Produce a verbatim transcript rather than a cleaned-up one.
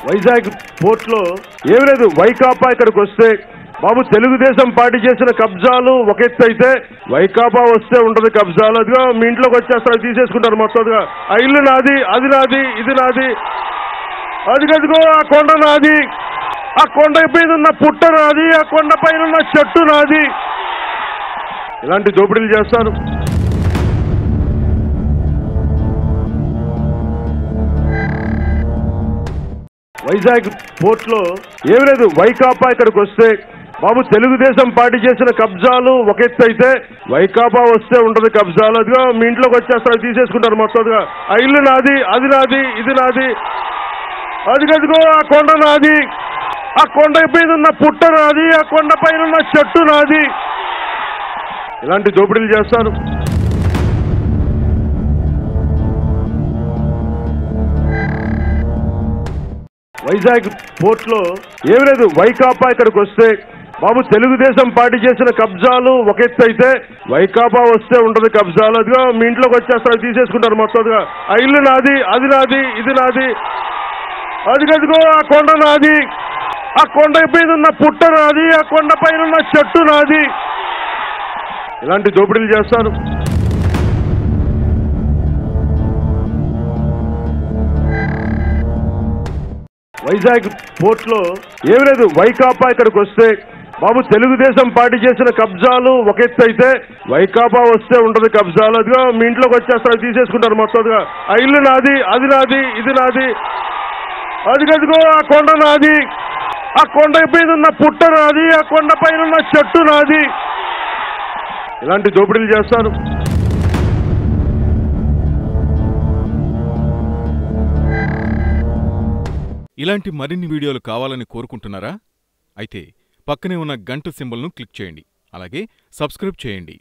Vizag port లో ఏమి లేదు, వైకాపా ఇక్కడికి వస్తే బాబు తెలుగుదేశం పార్టీ చేసిన కబ్జాలు ఒక ఎత్తు అయితే, వైకాపా వస్తే ఉంటది కబ్జాలు. అదిగా మీ ఇంట్లోకి వచ్చేస్తారు, తీసేసుకుంటారు మొత్తంగా. ఆ ఇల్లు నాది, అది నాది, ఇది నాది, అది గదిగో ఆ కొండ నాది, ఆ కొండ పైన ఉన్న పుట్ట నాది, ఆ కొండ పైన ఉన్న చెట్టు నాది. ఇలాంటి దోపిడీలు చేస్తారు. వైజాగ్ పోర్ట్ లో ఏమి లేదు, వైకాపా ఇక్కడికి వస్తే బాబు తెలుగుదేశం పార్టీ చేసిన కబ్జాలు ఒక ఎత్తు అయితే, వైకాపా వస్తే ఉంటది కబ్జాలు. అదిగా మీ ఇంట్లోకి వచ్చేస్తారు, తీసేసుకుంటారు మొత్తంగా. ఆ ఇల్లు నాది, అది నాది, ఇది నాది, అది గదిగో ఆ కొండ నాది, ఆ కొండ పైన ఉన్న పుట్ట నాది, ఆ కొండ పైన ఉన్న చెట్టు నాది. ఇలాంటి దోపిడీలు చేస్తారు. వైజాగ్ పోర్ట్ లో ఏమి లేదు, వైకాపా ఇక్కడికి వస్తే బాబు తెలుగుదేశం పార్టీ చేసిన కబ్జాలు ఒక ఎత్తు అయితే, వైకాపా వస్తే ఉంటది కబ్జాలు. అదిగా మీ ఇంట్లోకి వచ్చేస్తారు, తీసేసుకుంటారు మొత్తంగా. ఆ ఇల్లు నాది, అది నాది, ఇది నాది, అది గదిగో ఆ కొండ నాది, ఆ కొండ పైన ఉన్న పుట్ట నాది, ఆ కొండ పైన ఉన్న చెట్టు నాది. ఇలాంటి దోపిడీలు చేస్తారు. వైజాగ్ పోర్ట్ లో ఏమి లేదు, వైకాపా ఇక్కడికి వస్తే బాబు తెలుగుదేశం పార్టీ చేసిన కబ్జాలు ఒక ఎత్తు అయితే, వైకాపా వస్తే ఉంటది కబ్జాలు. అదిగా మీ ఇంట్లోకి వచ్చేస్తారు, తీసేసుకుంటారు మొత్తంగా. ఆ ఇల్లు నాది, అది నాది, ఇది నాది, అది గదిగో ఆ కొండ నాది, ఆ కొండ పైన ఉన్న పుట్ట నాది, ఆ కొండ పైన ఉన్న చెట్టు నాది. ఇలాంటి దోపిడీలు చేస్తారు. ఇలాంటి మరిన్ని వీడియోలు కావాలని కోరుకుంటున్నారా? అయితే పక్కనే ఉన్న గంట సింబల్ను క్లిక్ చేయండి. అలాగే సబ్స్క్రైబ్ చేయండి.